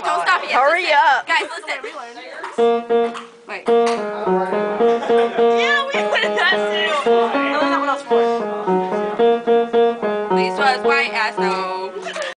don't stop it yet. Hurry up. Guys, listen. Wait. Yeah, we learned that too. I learned that when I was 4. These was white as snow.